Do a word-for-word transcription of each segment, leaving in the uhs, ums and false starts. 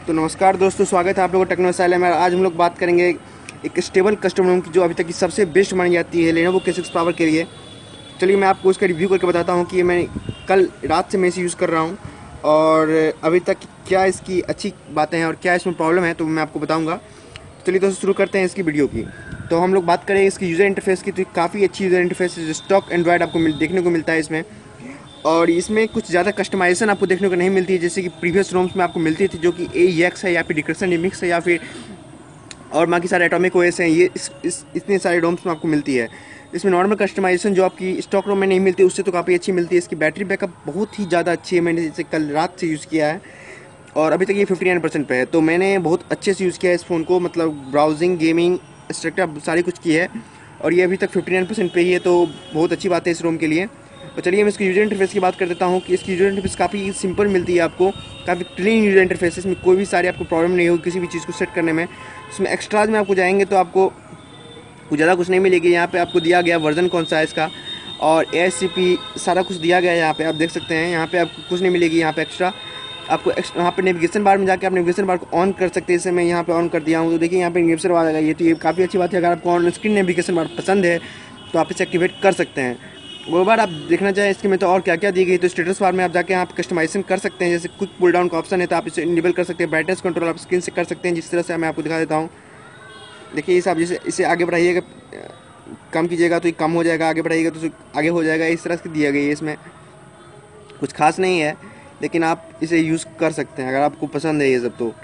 तो नमस्कार दोस्तों, स्वागत है आप लोगों को टेक्नो स्टाइल में। आज हम लोग बात करेंगे एक स्टेबल कस्टम रोम की जो अभी तक की सबसे बेस्ट मानी जाती है लेनोवो के सिक्स पावर के लिए। चलिए मैं आपको उसका रिव्यू करके बताता हूँ कि ये मैं कल रात से मैं इसे यूज़ कर रहा हूँ और अभी तक क्या इसकी अच्छी बातें हैं और क्या इसमें प्रॉब्लम है तो मैं आपको बताऊँगा। चलिए दोस्तों शुरू करते हैं इसकी वीडियो की। तो हम लोग बात करें इसकी यूज़र इंटरफेस की, तो काफ़ी अच्छी यूज़र इंटरफेस है। स्टॉक एंड्रॉयड आपको मिल देखने को मिलता है इसमें, और इसमें कुछ ज़्यादा कस्टमाइजेशन आपको देखने को नहीं मिलती है जैसे कि प्रीवियस रोम्स में आपको मिलती थी, जो कि ए एक्स है या फिर डिक्रेशन रिमिक्स है या फिर और बाकी सारे एटॉमिक ओएस हैं। ये इस, इस इतने सारे रोम्स में आपको मिलती है। इसमें नॉर्मल कस्टमाइजेशन जो आपकी स्टॉक रोम में नहीं मिलती उससे तो काफ़ी अच्छी मिलती है। इसकी बैटरी बैकअप बहुत ही ज़्यादा अच्छी है। मैंने इसे कल रात से यूज़ किया है और अभी तक ये फिफ्टी नाइन परसेंट पे है, तो मैंने बहुत अच्छे से यूज़ किया है इस फ़ोन को। मतलब ब्राउजिंग, गेमिंग, स्ट्रक्चर सारी कुछ की है और ये अभी तक फिफ्टी नाइन परसेंट पे ही है, तो बहुत अच्छी बात है इस रोम के लिए। तो चलिए मैं इसकी यूज़र इंटरफेस की बात कर देता हूँ कि इसकी यूज़र इंटरफेस काफ़ी सिंपल मिलती है आपको, काफ़ी क्लीन यूज़र इंटरफेस है। इसमें कोई भी सारी आपको प्रॉब्लम नहीं होगी किसी भी चीज़ को सेट करने में। इसमें एक्स्ट्राज में आपको जाएंगे तो आपको कुछ ज़्यादा कुछ नहीं मिलेगी। यहाँ पे आपको दिया गया वर्जन कौन सा है इसका और ए एस सी पी सारा कुछ दिया गया है। यहाँ पे आप देख सकते हैं, यहाँ पे आपको कुछ नहीं मिलेगी। यहाँ पे एक्स्ट्रा आपको यहाँ पे नेविगेशन बार में जाके आप नेविगेशन बार को ऑन कर सकते हैं। इसे मैं यहाँ पे ऑन कर दिया हूँ तो देखिए यहाँ पे नेविगेशन बार आ जाएगा। ये तो ये काफ़ी अच्छी बात है। अगर आपको ऑन स्क्रीन नेविगेशन बार पसंद है तो आप इसे एक्टिवेट कर सकते हैं। वो बार आप देखना चाहें इसके में तो और क्या क्या दी गई, तो स्टेटस बार में आप जाके यहाँ पे कस्टमाइजेशन कर सकते हैं। जैसे क्विक पुल डाउन का ऑप्शन है तो आप इसे इनेबल कर सकते हैं। ब्राइटनेस कंट्रोल आप स्क्रीन से कर सकते हैं, जिस तरह से मैं आपको दिखा देता हूँ। देखिए इस आप जैसे इसे आगे बढ़ाइएगा, कम कीजिएगा तो ये कम हो जाएगा, आगे बढ़ाइएगा तो आगे हो जाएगा। इस तरह से दिया गया है। इसमें कुछ खास नहीं है लेकिन आप इसे यूज़ कर सकते हैं अगर आपको पसंद है ये सब तो।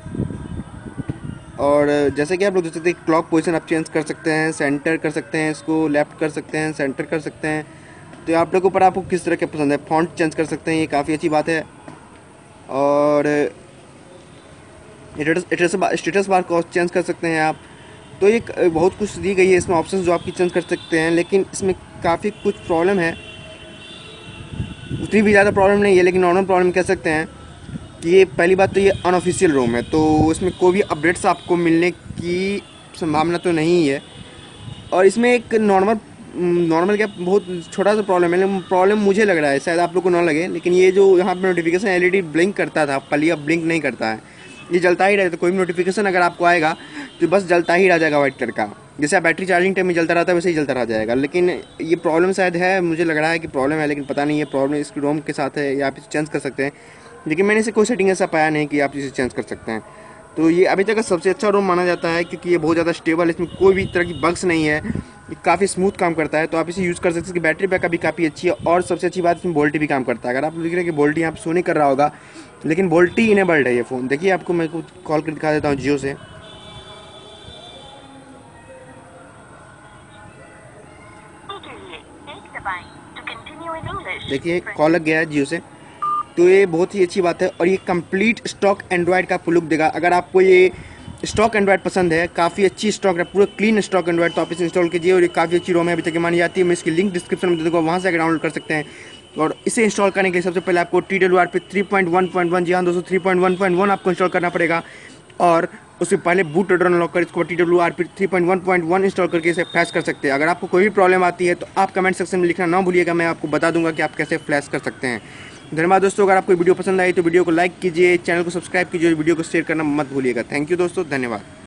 और जैसे कि आप लोग देख सकते हैं क्लॉक पोजीशन आप चेंज कर सकते हैं, सेंटर कर सकते हैं, इसको लेफ़्ट कर सकते हैं, सेंटर कर सकते हैं। तो आप लोगों पर आपको किस तरह के पसंद है। फॉन्ट चेंज कर सकते हैं, ये काफ़ी अच्छी बात है। और स्टेटस स्टेटस बार को चेंज कर सकते हैं आप। तो ये बहुत कुछ दी गई है इसमें ऑप्शंस जो आपकी चेंज कर सकते हैं, लेकिन इसमें काफ़ी कुछ प्रॉब्लम है। उतनी भी ज़्यादा प्रॉब्लम नहीं है लेकिन नॉर्मल प्रॉब्लम कह सकते हैं कि ये पहली बात तो ये अनऑफिशियल रोम है, तो इसमें कोई भी अपडेट्स आपको मिलने की संभावना तो नहीं है। और इसमें एक नॉर्मल नॉर्मल क्या बहुत छोटा सा प्रॉब्लम है, लेकिन प्रॉब्लम मुझे लग रहा है, शायद आप लोग को ना लगे, लेकिन ये जो यहाँ पर notification L E D blink करता था कल, अब ब्लिंक नहीं करता है। ये जलता ही रहता है। कोई भी नोटिफिकेशन अगर आपको आएगा तो बस जलता ही रह जाएगा वाइट कलर का, जैसे आप बैटरी चार्जिंग टाइम में जलता रहता है वैसे ही जलता रह जाएगा। लेकिन ये प्रॉब्लम शायद है, मुझे लग रहा है कि प्रॉब्लम है, लेकिन पता नहीं ये प्रॉब्लम इसकी रोम के साथ है या आप इसे चेंज कर सकते हैं। लेकिन मैंने इसे कोई सेटिंग ऐसा पाया नहीं कि आप इसे चेंज कर सकते हैं। तो ये अभी तक का सबसे अच्छा रोम माना जाता है क्योंकि ये बहुत ज़्यादा स्टेबल है, इसमें कोई भी तरह की बग्स नहीं है, ये काफ़ी स्मूथ काम करता है। तो आप इसे यूज़ कर सकते हैं। इसकी बैटरी बैकअप भी काफ़ी अच्छी है और सबसे अच्छी बात इसमें वोल्टी भी काम करता है। अगर आप देख रहे हैं कि वोल्टी यहाँ पर शो नहीं कर रहा होगा लेकिन वोल्टी इनेबल्ड है ये फ़ोन। देखिए आपको मैं कुछ कॉल कर दिखा देता हूँ जियो से। देखिए कॉल लग गया है जियो से, तो ये बहुत ही अच्छी बात है। और ये कंप्लीट स्टॉक एंड्रॉयड का आपको लुक देगा। अगर आपको ये स्टॉक एंड्रॉयड पसंद है, काफ़ी अच्छी स्टॉक है, पूरा क्लीन स्टॉक एंड्रॉयड, तो आप इसे इंस्टॉल कीजिए। और ये काफ़ी अच्छी रोम है, अभी तक मानी जाती है। मैं इसकी लिंक डिस्क्रिप्शन में दे दूँगा, वहाँ से आकर डाउनलोड कर सकते हैं। और इसे इंस्टॉल करने के लिए सबसे पहले आपको टी डब्ल्यू आर पे three point one point one, जी हाँ दोस्तों three point one point one आपको इंस्टॉल करना पड़ेगा। और उससे पहले बूट लोडर अनलॉक कर इसको टी डब्ल्यू आर पे three point one point one install करके इसे फ्लैश कर सकते हैं। अगर आपको कोई भी प्रॉब्लम आती है तो आप कमेंट सेक्शन में लिखना ना भूलिएगा, मैं आपको बता दूंगा कि आप कैसे फ्लैश कर सकते हैं। धन्यवाद दोस्तों। अगर आपको वीडियो पसंद आई तो वीडियो को लाइक कीजिए, चैनल को सब्सक्राइब कीजिए और वीडियो को शेयर करना मत भूलिएगा। थैंक यू दोस्तों, धन्यवाद।